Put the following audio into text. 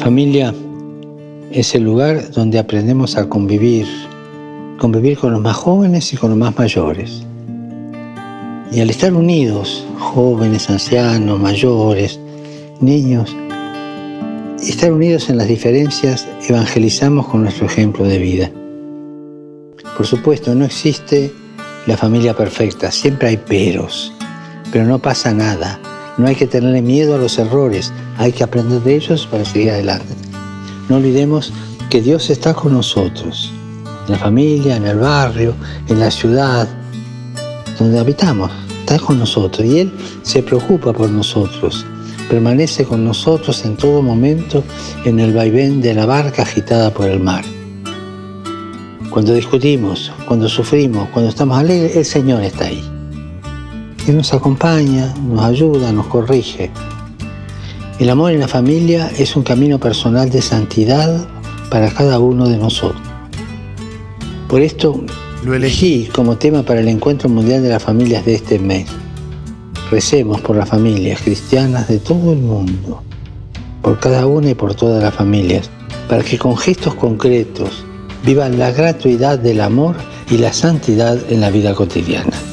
familia es el lugar donde aprendemos a convivir con los más jóvenes y con los más mayores. Y al estar unidos, jóvenes, ancianos, mayores, niños, estar unidos en las diferencias, evangelizamos con nuestro ejemplo de vida. Por supuesto, no existe la familia perfecta, siempre hay peros, pero no pasa nada. No hay que tenerle miedo a los errores, hay que aprender de ellos para seguir adelante. No olvidemos que Dios está con nosotros, en la familia, en el barrio, en la ciudad, donde habitamos, está con nosotros y Él se preocupa por nosotros, permanece con nosotros en todo momento en el vaivén de la barca agitada por el mar. Cuando discutimos, cuando sufrimos, cuando estamos alegres, el Señor está ahí. Él nos acompaña, nos ayuda, nos corrige. El amor en la familia es un camino personal de santidad para cada uno de nosotros. Por esto lo elegí como tema para el Encuentro Mundial de las Familias de este mes. Recemos por las familias cristianas de todo el mundo, por cada una y por todas las familias, para que con gestos concretos vivan la gratuidad del amor y la santidad en la vida cotidiana.